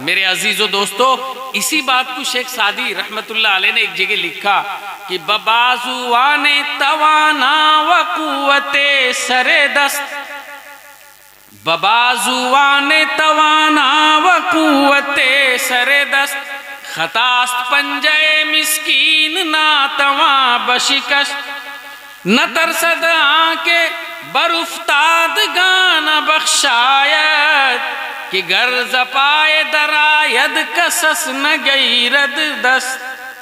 میرے عزیز و دوستو، اسی بات کو شیخ سعدی رحمت اللہ علیہ نے ایک جگہ لکھا کہ ببازوان توانا و قوت سر دست، ببازوان توانا و قوت سر دست، خطاست پنجے مسکین ناتواں بشکست، نہ ترسد آنکھ بر افتادگان بخشایت، کہ گر زپائے درآید کسس نہ گیرد دست،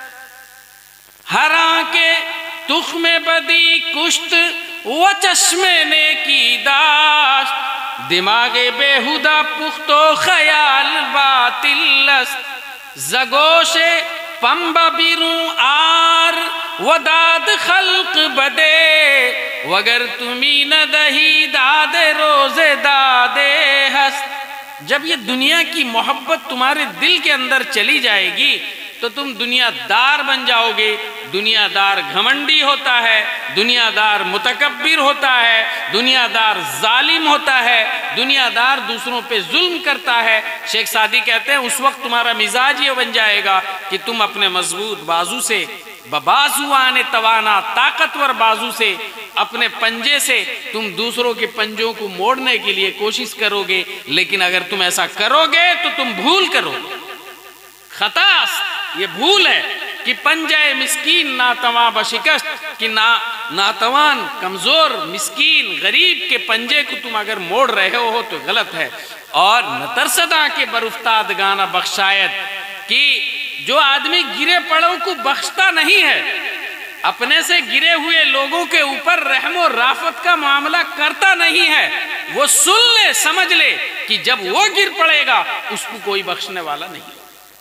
ہر آنکھ تخم بدی کشت و چشم نیکی داشت، دماغ بےہودہ پخت و خیال باطل است، زگوش پنبہ بیروں آر و داد خلق بدے، وگر تمہیں نہ دہی داد روز دادے ہست۔ جب یہ دنیا کی محبت تمہارے دل کے اندر چلی جائے گی تو تم دنیا دار بن جاؤ گے۔ دنیا دار گھمنڈی ہوتا ہے، دنیا دار متکبر ہوتا ہے، دنیا دار ظالم ہوتا ہے، دنیا دار دوسروں پہ ظلم کرتا ہے۔ شیخ سعدی کہتے ہیں اس وقت تمہارا مزاج یہ بن جائے گا کہ تم اپنے مضبوط بازو سے، ببازوان توانا، طاقتور بازو سے، اپنے پنجے سے تم دوسروں کے پنجوں کو موڑنے کے لیے کوشش کرو گے، لیکن اگر تم ایسا کرو گے تو تم بھول کرو گے۔ خطاس، یہ بھول ہے کہ پنجے مسکین ناتواں بشکست، کہ ناتوان، کمزور، مسکین، غریب کے پنجے کو تم اگر موڑ رہے ہو تو غلط ہے۔ اور نترسدہ کے برفتادگانہ بخشایت، کہ جو آدمی گرے پڑوں کو بخشتا نہیں ہے، اپنے سے گرے ہوئے لوگوں کے اوپر رحم و رافت کا معاملہ کرتا نہیں ہے، وہ سن لے، سمجھ لے کہ جب وہ گر پڑے گا اس کو کوئی بخشنے والا نہیں۔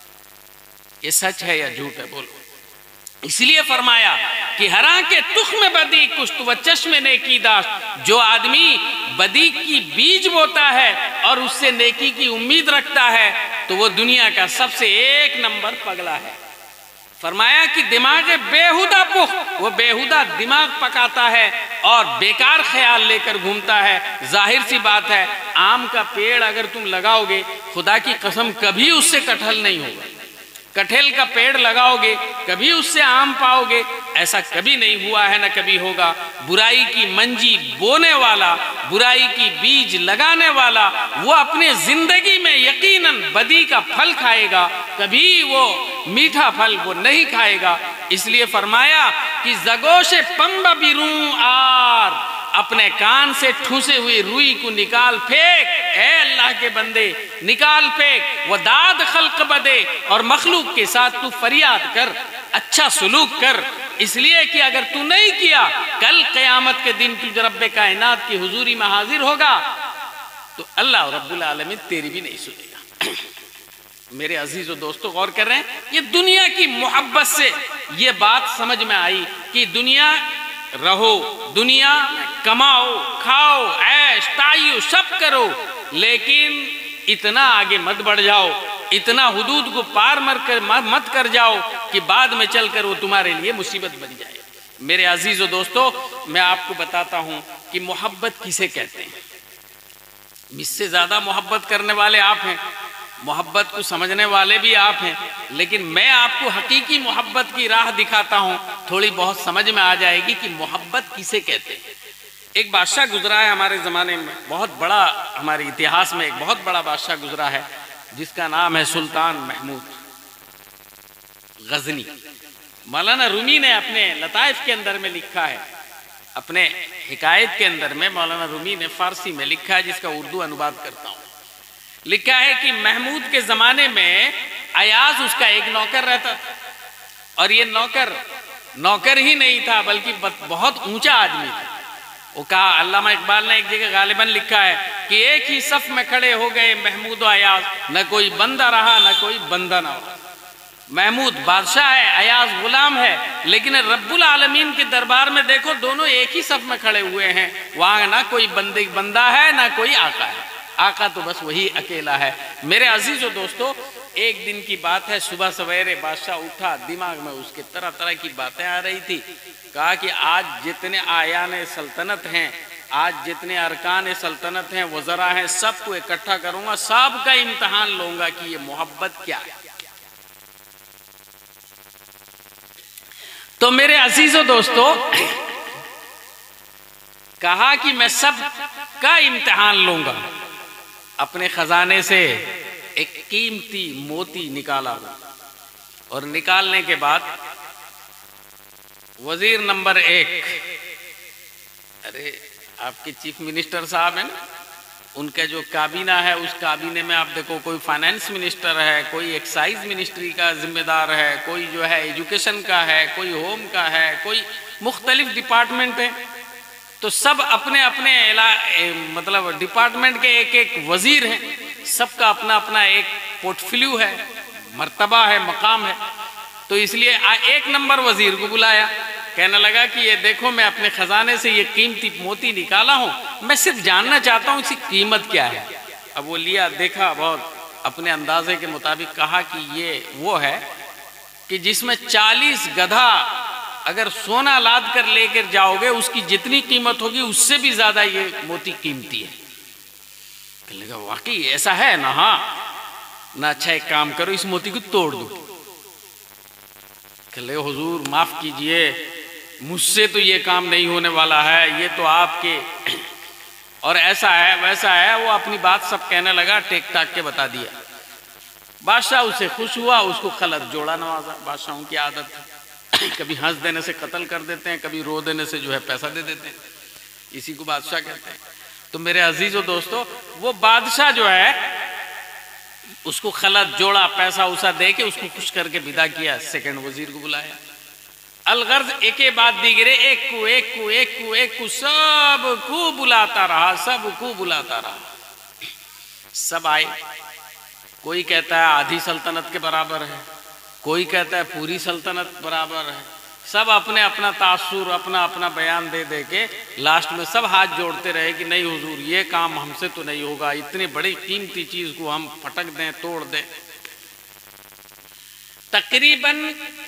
یہ سچ ہے یا جھوٹ ہے؟ بولو۔ اس لیے فرمایا کہ ہراں کے تخم بدی کشت و چشم نیکی داشت، جو آدمی بدی کی بیج بوتا ہے اور اس سے نیکی کی امید رکھتا ہے تو وہ دنیا کا سب سے ایک نمبر پگلا ہے۔ فرمایا کہ دماغ بےہودہ پخت، وہ بےہودہ دماغ پکاتا ہے اور بیکار خیال لے کر گھومتا ہے۔ ظاہر سی بات ہے، آم کا پیڑ اگر تم لگاؤ گے، خدا کی قسم کبھی اس سے کٹہل نہیں ہوگا۔ کٹہل کا پیڑ لگاؤ گے، کبھی اس سے آم پاؤ گے، ایسا کبھی نہیں ہوا ہے، نہ کبھی ہوگا۔ برائی کی منجی بونے والا، برائی کی بیج لگانے والا، وہ اپنے زندگی میں یقیناً بدی کا پھل کھائے گا، کبھی وہ میٹھا پھل وہ نہیں کھائے گا۔ اس لیے فرمایا کہ زگوش پنبہ بیروں آر، اپنے کان سے ٹھوسے ہوئے روئی کو نکال پھینک، اے اللہ کے بندے نکال پھینک، وداد خلق بدے، اور مخلوق کے ساتھ تو فریاد کر، اچھا سلوک کر، اس لیے کہ اگر تو نہیں کیا، کل قیامت کے دن تجھ رب کائنات کی حضوری میں حاضر ہوگا تو اللہ رب العالمین تیری بھی نہیں سنے گا۔ میرے عزیز و دوستو غور کر رہے ہیں، یہ دنیا کی محبت سے یہ بات سمجھ میں آئی کہ دنیا رہو، دنیا کماؤ، کھاؤ، عیش تعیش سب کرو، لیکن اتنا آگے مت بڑھ جاؤ، اتنا حدود کو پار مت کر جاؤ کہ بعد میں چل کر وہ تمہارے لیے مصیبت بن جائے۔ میرے عزیز و دوستو، میں آپ کو بتاتا ہوں کہ محبت کسے کہتے ہیں۔ مجھ سے زیادہ محبت کرنے والے آپ ہیں، محبت کو سمجھنے والے بھی آپ ہیں، لیکن میں آپ کو حقیقی محبت کی راہ دکھاتا ہوں، تھوڑی بہت سمجھ میں آ جائے گی کہ محبت کسے کہتے ہیں۔ ایک بادشاہ گزرا ہے ہمارے زمانے میں، بہت بڑا، ہمارے اتہاس میں ایک بہت بڑا بادشاہ گزرا ہے جس کا نام ہے سلطان محمود غزنی۔ مولانا رومی نے اپنے لطائف کے اندر میں لکھا ہے، اپنے حکایت کے اندر میں مولانا رومی نے فارسی میں لکھا ہے، جس کا اردو انواد کرتا ہوں۔ لکھا ہے کہ محمود کے زمانے میں ایاز اس کا ایک نوکر رہتا تھا، اور یہ نوکر ہی نہیں تھا بلکہ بہت اونچا آدمی تھا۔ وہ کہا، علامہ اقبال نے ایک جگہ غالباً لکھا ہے کہ ایک ہی صف میں کھڑے ہو گئے محمود و ایاز، نہ کوئی بندہ رہا نہ کوئی بندہ نہ ہوا۔ محمود بادشاہ ہے، ایاز غلام ہے، لیکن رب العالمین کے دربار میں دیکھو دونوں ایک ہی صف میں کھڑے ہوئے ہیں، وہاں نہ کوئی بندہ ہے نہ کوئی آقا ہے، آقا تو بس وہی اکیلا ہے۔ میرے عزیز و دوستو، ایک دن کی بات ہے، صبح سویرے بادشاہ اٹھا، دماغ میں اس کے طرح طرح کی باتیں آ رہی تھی۔ کہا کہ آج جتنے آیان سلطنت ہیں آج جتنے ارکان سلطنت ہیں، وزراء ہیں، سب کو اکٹھا کروں گا، سب کا امتحان لوں گا کہ یہ محبت کیا ہے۔ تو میرے عزیزو دوستو، کہا کہ میں سب کا امتحان لوں گا۔ اپنے خزانے سے ایک قیمتی موتی نکالا ہوں، اور نکالنے کے بعد وزیر نمبر 1، ارے آپ کے چیف منسٹر صاحب ہیں نا، ان کا جو کابینہ ہے، اس کابینہ میں آپ دیکھو کوئی فائنانس منسٹر ہے، کوئی ایکسائز منسٹری کا ذمہ دار ہے، کوئی جو ہے ایجوکیشن کا ہے، کوئی ہوم کا ہے، کوئی مختلف ڈپارٹمنٹ ہے، تو سب اپنے اپنے مطلب ڈپارٹمنٹ کے ایک ایک وزیر ہیں، سب کا اپنا اپنا ایک پورٹ فولیو ہے، مرتبہ ہے، مقام ہے۔ تو اس لیے 1 نمبر وزیر کو بلایا، کہنے لگا کہ یہ دیکھو میں اپنے خزانے سے یہ قیمتی موتی نکالا ہوں، میں صرف جاننا چاہتا ہوں اس کی قیمت کیا ہے۔ اب وہ لیا، دیکھا، بہت اپنے اندازے کے مطابق کہا کہ یہ وہ ہے کہ جس میں 40 گدھا اگر سونا لاد کر لے کر جاؤ گے، اس کی جتنی قیمت ہوگی اس سے بھی زیادہ یہ موتی قیمتی ہے۔ کہنے لگا واقعی ایسا ہے نا؟ ہاں نہ، اچھا ایک کام کرو، اس موتی کو توڑ دو۔ کہنے لگا حضور معاف کیجئے، مجھ سے تو یہ کام نہیں ہونے والا ہے، یہ تو آپ کے، اور ایسا ہے ویسا ہے، وہ اپنی بات سب کہنے لگا، ٹیک ٹاک کے بتا دیا۔ بادشاہ اس سے خوش ہوا، اس کو خلط جوڑا نوازا۔ بادشاہوں کی عادت ہے، کبھی ہنس دینے سے قتل کر دیتے ہیں، کبھی رو دینے سے جو ہے پیسہ دے دیتے ہیں، اسی کو بادشاہ کہتے ہیں۔ تو میرے عزیز و دوستو، وہ بادشاہ جو ہے اس کو خلط جوڑا، پیسہ اسا دے کے اس کو خوش کر کے ودا کیا۔ سیکنڈ وزیر کو بلایا، الغرض ایک بعد دیگرے، ایک کو سب کو بلاتا رہا، سب کو بلاتا رہا۔ سب آئے، کوئی کہتا ہے آدھی سلطنت کے برابر ہے، کوئی کہتا ہے پوری سلطنت برابر ہے، سب اپنے اپنا تاثر، اپنا اپنا بیان دے دے کے لاسٹ میں سب ہاتھ جوڑتے رہے کہ نہیں حضور، یہ کام ہم سے تو نہیں ہوگا، اتنی بڑی قیمتی چیز کو ہم پھٹک دیں، توڑ دیں۔ تقریباً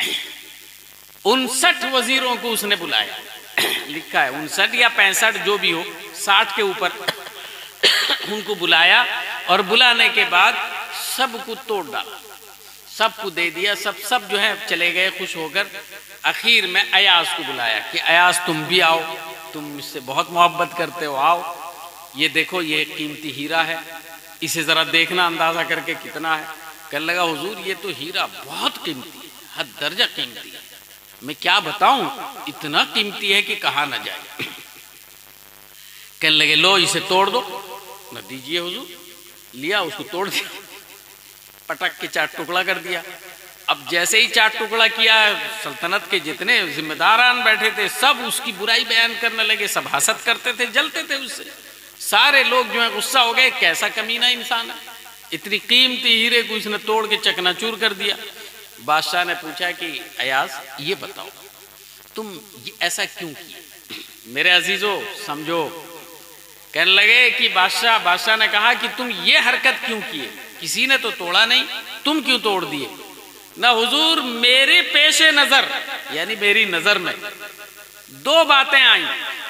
59 وزیروں کو اس نے بلایا، لکھا ہے 59 یا 65 جو بھی ہو، 60 کے اوپر ان کو بلایا، اور بلانے کے بعد سب کو توڑ ڈالا، سب کو دے دیا، سب جو ہے چلے گئے خوش ہو کر۔ اخیر میں ایاز کو بلایا کہ ایاز تم بھی آؤ، تم مجھ سے بہت محبت کرتے ہو، آؤ، یہ دیکھو یہ قیمتی ہیرا ہے، اسے ذرا دیکھنا اندازہ کر کے کتنا ہے۔ کہنے لگا حضور یہ تو ہیرا بہت قیمتی ہے، حد درجہ قیمتی ہے، میں کیا بتاؤں، اتنا قیمتی ہے کہ کہا نہ جائے۔ کہنے لگے لو اسے توڑ دو۔ نہ دیجئے حضور، لیا، اس کو توڑ دیا، پٹک کے 4 ٹکڑا کر دیا۔ اب جیسے ہی 4 ٹکڑا کیا، سلطنت کے جتنے ذمہ داران بیٹھے تھے سب اس کی برائی بیان کرنے لگے، سب حسد کرتے تھے، جلتے تھے اس سے۔ سارے لوگ جو ہیں غصہ ہو گئے، کیسا کمینہ انسان ہے، اتنی قیمتی ہیرے کو اس نے توڑ کے چکنا چور کر دیا۔ بادشاہ نے پوچھا کہ ایاز یہ بتاؤ تم ایسا کیوں کیے؟ میرے عزیزو سمجھو، کہنے لگے کہ بادشاہ نے کہا کہ تم یہ حرکت کیوں کیے، کسی نے تو توڑا نہیں، تم کیوں توڑ دیے؟ نہ حضور، میرے پیش نظر، یعنی میری نظر میں 2 باتیں آئیں،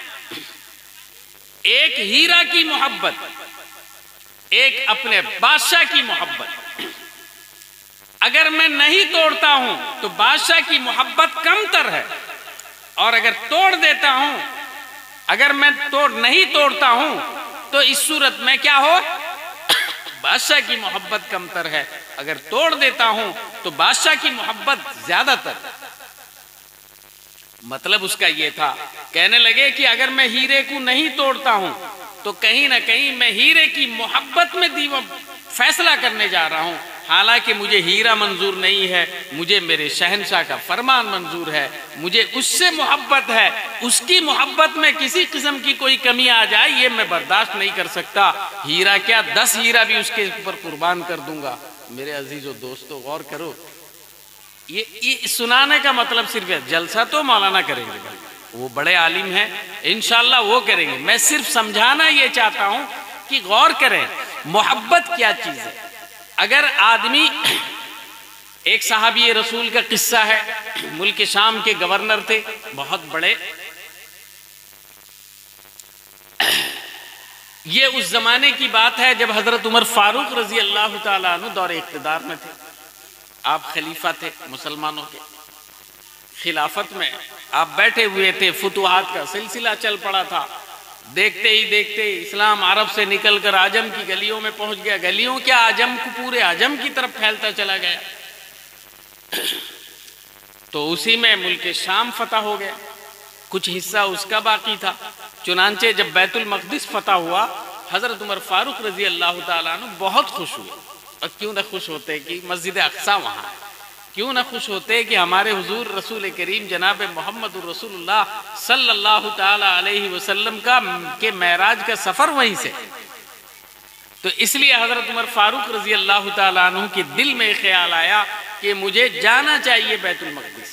ایک ہیرا کی محبت، ایک اپنے بادشاہ کی محبت۔ اگر میں نہیں توڑتا ہوں تو بادشاہ کی محبت کم تر ہے، اور اگر توڑ دیتا ہوں، اگر میں نہیں توڑتا ہوں تو اس صورت میں کیا ہو، بادشاہ کی محبت کم تر ہے، اگر توڑ دیتا ہوں تو بادشاہ کی محبت زیادہ تر۔ مطلب اس کا یہ تھا، کہنے لگے کہ اگر میں ہیرے کو نہیں توڑتا ہوں تو کہیں نہ کہیں میں ہیرے کی محبت میں فیصلہ کرنے جا رہا ہوں، حالانکہ مجھے ہیرا منظور نہیں ہے، مجھے میرے شہنشاہ کا فرمان منظور ہے، مجھے اس سے محبت ہے، اس کی محبت میں کسی قسم کی کوئی کمی آ جائے یہ میں برداشت نہیں کر سکتا، ہیرا کیا 10 ہیرا بھی اس کے اوپر قربان کر دوں گا۔ میرے عزیز و دوستو غور کرو، یہ سنانے کا مطلب صرف ہے، جلسہ تو مولانا کریں گے، وہ بڑے عالم ہیں، انشاءاللہ وہ کریں گے، میں صرف سمجھانا یہ چاہتا ہوں کہ غور کریں محبت کیا چیز ہے۔ اگر آدمی، ایک صحابی رسول کا قصہ ہے، ملک شام کے گورنر تھے، بہت بڑے، یہ اس زمانے کی بات ہے جب حضرت عمر فاروق رضی اللہ تعالیٰ عنہ دور اقتدار میں تھے. آپ خلیفہ تھے مسلمانوں کے. خلافت میں آپ بیٹھے ہوئے تھے، فتوحات کا سلسلہ چل پڑا تھا. دیکھتے ہی دیکھتے اسلام عرب سے نکل کر عجم کی گلیوں میں پہنچ گیا. گلیوں کیا، عجم کو پورے عجم کی طرف پھیلتا چلا گیا. تو اسی میں ملک شام فتح ہو گیا، کچھ حصہ اس کا باقی تھا. چنانچہ جب بیت المقدس فتح ہوا، حضرت عمر فاروق رضی اللہ تعالیٰ عنہ بہت خوش ہوئے. اور کیوں نہ خوش ہوتے کہ مسجد اقصی وہاں ہے، کیوں نہ خوش ہوتے کہ ہمارے حضور رسول کریم جناب محمد الرسول اللہ صلی اللہ تعالی علیہ وسلم کے معراج کا سفر وہیں سے. تو اس لیے حضرت عمر فاروق رضی اللہ تعالیٰ عنہ کے دل میں خیال آیا کہ مجھے جانا چاہیے بیت المقدس.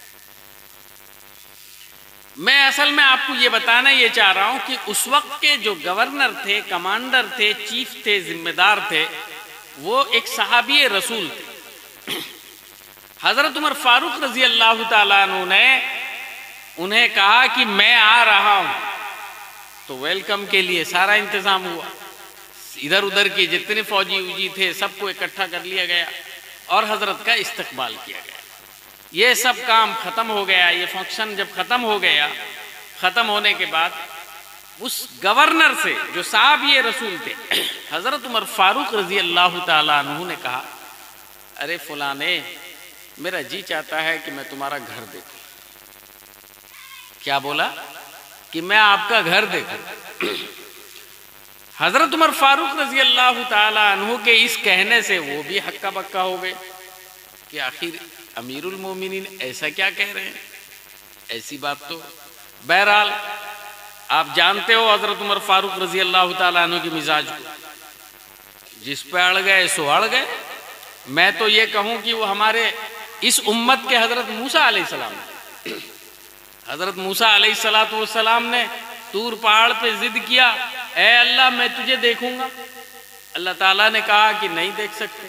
میں اصل میں آپ کو یہ بتانا یہ چاہ رہا ہوں کہ اس وقت کے جو گورنر تھے، کمانڈر تھے، چیف تھے، ذمہ دار تھے، وہ ایک صحابی رسول تھے. حضرت عمر فاروق رضی اللہ تعالیٰ عنہ نے انہیں کہا کہ میں آ رہا ہوں. تو ویلکم کے لیے سارا انتظام ہوا. ادھر ادھر کے جتنے فوجی تھے سب کو اکٹھا کر لیا گیا اور حضرت کا استقبال کیا گیا. یہ سب کام ختم ہو گیا. یہ فنکشن جب ختم ہو گیا، ختم ہونے کے بعد اس گورنر سے جو صحابی رسول تھے حضرت عمر فاروق رضی اللہ تعالیٰ عنہ نے کہا، ارے فلانے، میرا جی چاہتا ہے کہ میں تمہارا گھر دیکھوں. کیا بولا؟ کہ میں آپ کا گھر دیکھوں. حضرت عمر فاروق رضی اللہ تعالیٰ عنہ کے اس کہنے سے وہ بھی ہکا بکا ہو گئے کہ آخر امیر المومنین ایسا کیا کہہ رہے ہیں، ایسی بات تو. بہرحال آپ جانتے ہو حضرت عمر فاروق رضی اللہ تعالیٰ عنہ کی مزاج کو، جس پہ اڑ گئے سو اڑ گئے. میں تو یہ کہوں کہ وہ ہمارے اس امت کے حضرت موسیٰ علیہ السلام نے، حضرت موسیٰ علیہ السلام نے طور پہاڑ پہ ضد کیا، اے اللہ میں تجھے دیکھوں گا. اللہ تعالیٰ نے کہا کہ نہیں دیکھ سکتے.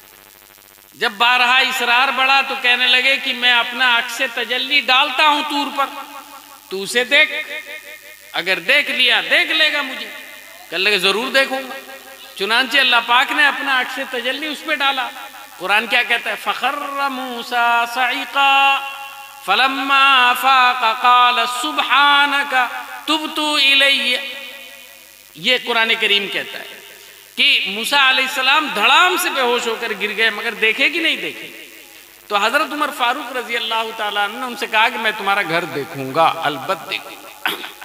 جب بارہا اصرار بڑھا تو کہنے لگے کہ میں اپنا عکس تجلی ڈالتا ہوں طور پر، تو اسے دیکھ، اگر دیکھ لیا دیکھ لے گا مجھے. کہنے لگے ضرور دیکھوں گا. چنانچہ اللہ پاک نے اپنا عکس تجلی اس پہ ڈالا. قرآن کیا کہتا ہے؟ فَخَرَّ مُوسَىٰ صَعِقًا فَلَمَّا أَفَاقَ قَالَ سُبْحَانَكَ تُبْتُ إِلَيَّ. یہ قرآن کریم کہتا ہے کہ موسیٰ علیہ السلام دھڑام سے بے ہوش ہو کر گر گئے، مگر دیکھے کہ نہیں دیکھے. تو حضرت عمر فاروق رضی اللہ تعالیٰ عنہ نے ان سے کہا کہ میں تمہارا گھر دیکھوں گا، البتہ دیکھوں گا.